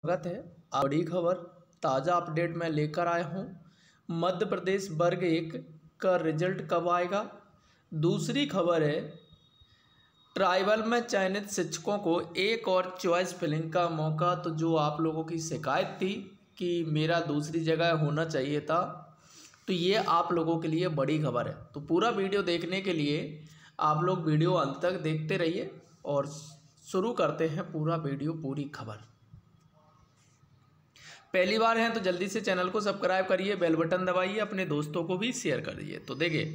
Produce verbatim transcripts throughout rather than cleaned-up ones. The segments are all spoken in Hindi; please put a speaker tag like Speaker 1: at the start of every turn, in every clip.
Speaker 1: स्वागत है। बड़ी खबर ताज़ा अपडेट मैं लेकर आया हूँ। मध्य प्रदेश वर्ग एक का रिजल्ट कब आएगा। दूसरी खबर है, ट्राइबल में चयनित शिक्षकों को एक और चॉइस फिलिंग का मौका। तो जो आप लोगों की शिकायत थी कि मेरा दूसरी जगह होना चाहिए था, तो ये आप लोगों के लिए बड़ी खबर है। तो पूरा वीडियो देखने के लिए आप लोग वीडियो अंत तक देखते रहिए और शुरू करते हैं पूरा वीडियो, पूरी खबर। पहली बार हैं तो जल्दी से चैनल को सब्सक्राइब करिए, बेल बटन दबाइए, अपने दोस्तों को भी शेयर करिए। तो देखिए,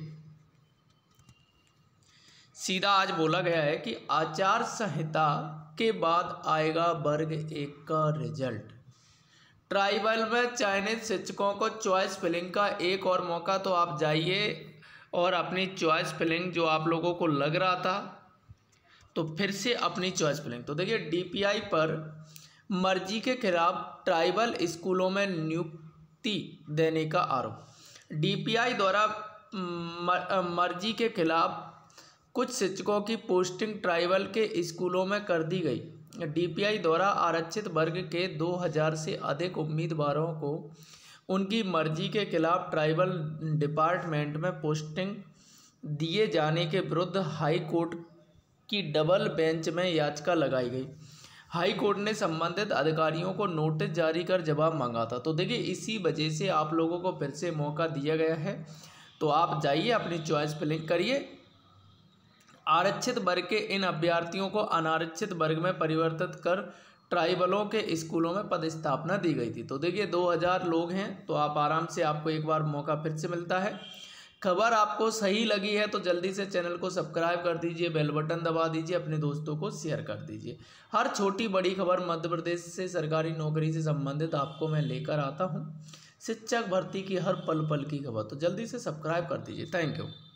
Speaker 1: सीधा आज बोला गया है कि आचार संहिता के बाद आएगा वर्ग एक का रिजल्ट। ट्राइबल में चयनित शिक्षकों को चॉइस फिलिंग का एक और मौका। तो आप जाइए और अपनी चॉइस फिलिंग जो आप लोगों को लग रहा था, तो फिर से अपनी चॉइस फिलिंग। तो देखिए, डीपीआई पर मर्जी के खिलाफ ट्राइबल स्कूलों में नियुक्ति देने का आरोप। डीपीआई द्वारा मर्जी के खिलाफ कुछ शिक्षकों की पोस्टिंग ट्राइबल के स्कूलों में कर दी गई। डीपीआई द्वारा आरक्षित वर्ग के दो हज़ार से अधिक उम्मीदवारों को उनकी मर्जी के खिलाफ ट्राइबल डिपार्टमेंट में पोस्टिंग दिए जाने के विरुद्ध हाई कोर्ट की डबल बेंच में याचिका लगाई गई। हाई कोर्ट ने संबंधित अधिकारियों को नोटिस जारी कर जवाब मांगा था। तो देखिए, इसी वजह से आप लोगों को फिर से मौका दिया गया है। तो आप जाइए, अपनी चॉइस फिलिंग करिए। आरक्षित वर्ग के इन अभ्यर्थियों को अनारक्षित वर्ग में परिवर्तित कर ट्राइबलों के स्कूलों में पदस्थापना दी गई थी। तो देखिए, दो हज़ार लोग हैं, तो आप आराम से, आपको एक बार मौका फिर से मिलता है। खबर आपको सही लगी है तो जल्दी से चैनल को सब्सक्राइब कर दीजिए, बेल बटन दबा दीजिए, अपने दोस्तों को शेयर कर दीजिए। हर छोटी बड़ी खबर मध्य प्रदेश से सरकारी नौकरी से संबंधित आपको मैं लेकर आता हूं। शिक्षक भर्ती की हर पल पल की खबर। तो जल्दी से सब्सक्राइब कर दीजिए। Thank you.